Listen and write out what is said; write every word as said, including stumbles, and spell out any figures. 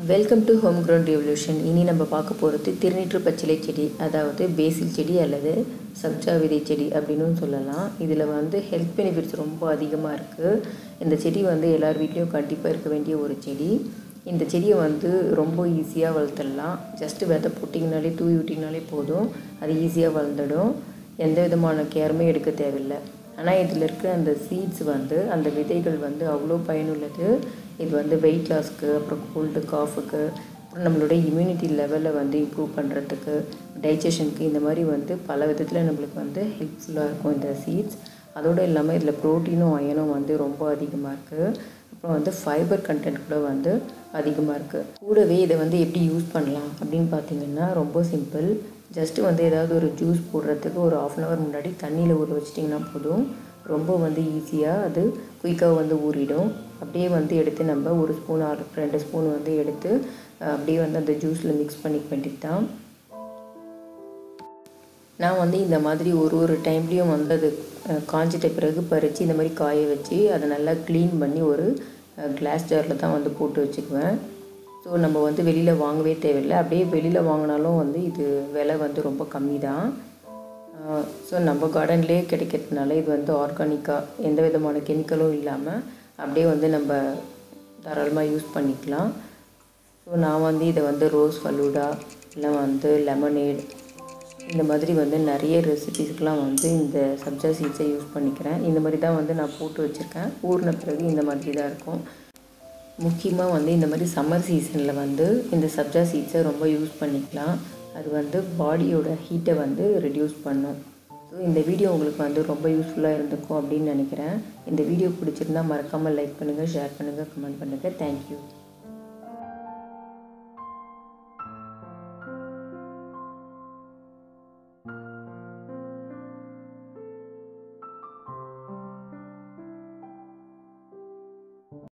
Welcome to home ground revolution. இனி நம்ம பார்க்க போகிறது திருநீற்று பச்சிலை செடி, அதாவது பேசில் செடி அல்லது சப்ஜா விதை செடி அப்படின்னு சொல்லலாம். இதில் வந்து ஹெல்த் பெனிஃபிட்ஸ் ரொம்ப அதிகமாக இருக்குது. இந்த செடி வந்து எல்லார் வீட்லேயும் கண்டிப்பாக இருக்க வேண்டிய ஒரு செடி. இந்த செடியை வந்து ரொம்ப ஈஸியாக வளர்த்துடலாம். ஜஸ்ட்டு விதை போட்டிங்கனாலே தூவி விட்டிங்கனாலே போதும், அது ஈஸியாக வளர்ந்துடும். எந்த விதமான கேருமே எடுக்க தேவையில்லை. ஆனால் இதில் இருக்கிற அந்த சீட்ஸ் வந்து அந்த விதைகள் வந்து அவ்வளோ பயனுள்ளது. இது வந்து வெயிட் லாஸ்க்கு, அப்புறம் கோல்டு காஃபுக்கு, அப்புறம் நம்மளுடைய இம்யூனிட்டி லெவலில் வந்து இம்ப்ரூவ் பண்ணுறதுக்கு, டைஜஷனுக்கு, இந்த மாதிரி வந்து பல விதத்தில் நம்மளுக்கு வந்து ஹெல்ப்ஃபுல்லாக இருக்கும் இந்த சீட்ஸ். அதோடு இல்லாமல் இதில் ப்ரோட்டீனும் அயனும் வந்து ரொம்ப அதிகமாக இருக்குது. அப்புறம் வந்து ஃபைபர் கண்டென்ட் கூட வந்து அதிகமாக இருக்குது. கூடவே இதை வந்து எப்படி யூஸ் பண்ணலாம் அப்படின்னு பார்த்திங்கன்னா ரொம்ப சிம்பிள். ஜஸ்ட்டு வந்து ஏதாவது ஒரு ஜூஸ் போடுறதுக்கு ஒரு ஆஃப் அன் ஹவர் முன்னாடி தண்ணியில் ஊற வச்சிட்டிங்கன்னா போதும். ரொம்ப வந்து ஈஸியாக அது குயிக்காக வந்து ஊறிடும். அப்படியே வந்து எடுத்து நம்ம ஒரு ஸ்பூன் ஆறு ரெண்டு ஸ்பூன் வந்து எடுத்து அப்படியே வந்து அந்த ஜூஸில் மிக்ஸ் பண்ணிக்க வேண்டியது தான். நான் வந்து இந்த மாதிரி ஒரு ஒரு டைம்லேயும் வந்து அது காஞ்சிட்ட பிறகு பறித்து இந்த மாதிரி காய வச்சு அதை நல்லா க்ளீன் பண்ணி ஒரு கிளாஸ் ஜாரில் தான் வந்து போட்டு வச்சுக்குவேன். ஸோ நம்ம வந்து வெளியில் வாங்கவே தேவையில்லை. அப்படியே வெளியில் வாங்கினாலும் வந்து இது விலை வந்து ரொம்ப கம்மி தான். ஸோ நம்ம கார்டன்லேயே கிடைக்கிறதுனால இது வந்து ஆர்கானிக்காக எந்த விதமான கெமிக்கலும் இல்லாமல் அப்படியே வந்து நம்ம தாராளமாக யூஸ் பண்ணிக்கலாம். ஸோ நான் வந்து இதை வந்து ரோஸ் ஃபலூடா இல்லை வந்து லெமனேட் இந்த மாதிரி வந்து நிறைய ரெசிபீஸ்க்கெலாம் வந்து இந்த சப்ஜா சீட்ஸை யூஸ் பண்ணிக்கிறேன். இந்த மாதிரி தான் வந்து நான் போட்டு வச்சுருக்கேன். ஊறின பிறகு இந்த மாதிரி தான் இருக்கும். முக்கியமாக வந்து இந்த மாதிரி சம்மர் சீசனில் வந்து இந்த சப்ஜா சீட்ஸை ரொம்ப யூஸ் பண்ணிக்கலாம். அது வந்து பாடியோட ஹீட்டை வந்து ரெடியூஸ் பண்ணும். ஸோ இந்த வீடியோ உங்களுக்கு வந்து ரொம்ப யூஸ்ஃபுல்லாக இருந்திருக்கும் அப்படின்னு நினைக்கிறேன். இந்த வீடியோ பிடிச்சிருந்தால் மறக்காமல் லைக் பண்ணுங்கள், ஷேர் பண்ணுங்கள், கமெண்ட் பண்ணுங்கள். தேங்க்யூ.